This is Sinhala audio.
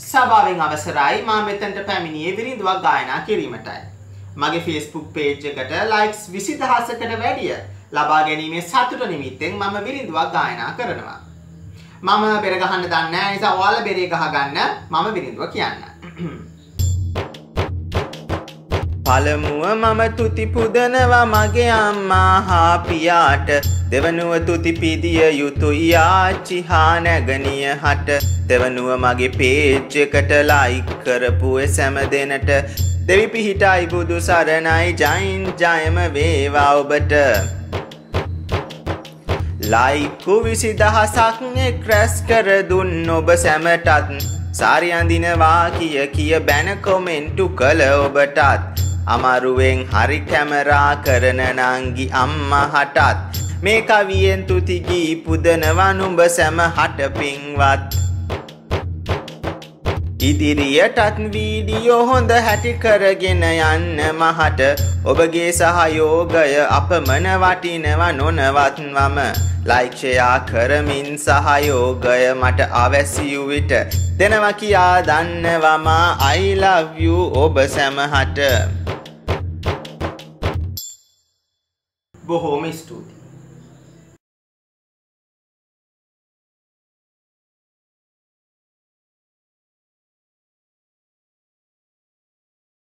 සභාවෙන් අවසරයි මා මෙතනට පැමිණියේ විරිඳුවක් ගායනා කිරීමටයි. මගේ Facebook page එකට likes 20000කට වැඩිය ලබා ගැනීමේ සතුට නිමිත්තෙන් මම විරිඳුවක් ගායනා කරනවා. මම බෙර ගහන්න දන්නේ නැහැ නිසා ඔයාලා බෙරේ ගහ ගන්න මම විරිඳුව කියන්න. පළමුව මම තුති පුදනවා මගේ අම්මා හා පියාට. දෙවනුව තුති පිදිය යුතුයි ආච්චි හා නැගණිය හට. දෙවනුව මගේ page එකට like කරපු සෑම දෙනට. දෙවි පිහිටයි බුදු සරණයි ජයින් ජයම වේවා ඔබට. like 20000ක් රැස් කර දුන් ඔබ සැමටත්. සාරි අඳිනවා කිය බැන කොමෙන්ටු කළ ඔබටත්. අමාරුවෙන් හරි කැමරා කරන නංගි අම්මා හටත්. මේ කවියෙන් තුති ගී පුදනවා නුඹ සැම හට පින්වත්. ඉදිරියටත් වීඩියෝ හොඳ හැටි කරගෙන යන්න මහට. ඔබගේ සහයෝගය අපමණ වටිනවා නොනවත්වම. like share කරමින් සහයෝගය මට අවැසි විට දෙනවා කියා දන්නවම I love you ඔබ සැමහට. බොහෝම ස්තුතියි.